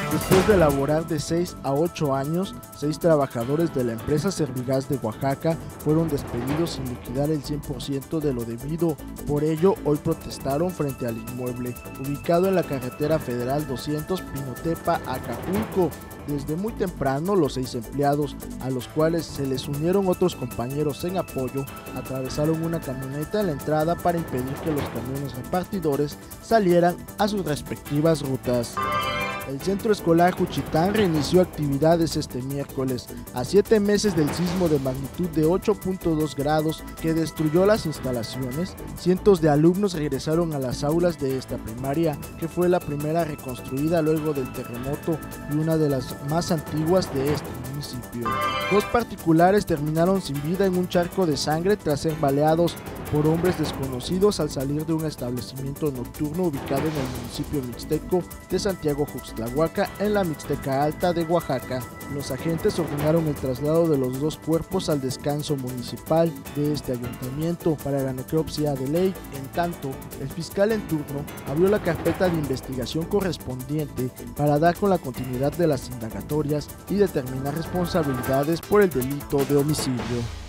Después de laborar de 6 a 8 años, 6 trabajadores de la empresa Servigas de Oaxaca fueron despedidos sin liquidar el 100% de lo debido. Por ello, hoy protestaron frente al inmueble, ubicado en la carretera federal 200 Pinotepa, Acapulco. Desde muy temprano, los 6 empleados, a los cuales se les unieron otros compañeros en apoyo, atravesaron una camioneta en la entrada para impedir que los camiones repartidores salieran a sus respectivas rutas. El Centro Escolar Juchitán reinició actividades este miércoles, a 7 meses del sismo de magnitud de 8.2 grados que destruyó las instalaciones. Cientos de alumnos regresaron a las aulas de esta primaria, que fue la primera reconstruida luego del terremoto y una de las más antiguas de este municipio. 2 particulares terminaron sin vida en un charco de sangre tras ser baleados por hombres desconocidos al salir de un establecimiento nocturno ubicado en el municipio mixteco de Santiago Juxtlahuaca, en la Mixteca Alta de Oaxaca. Los agentes ordenaron el traslado de los 2 cuerpos al descanso municipal de este ayuntamiento para la necropsia de ley. En tanto, el fiscal en turno abrió la carpeta de investigación correspondiente para dar con la continuidad de las indagatorias y determinar responsabilidades por el delito de homicidio.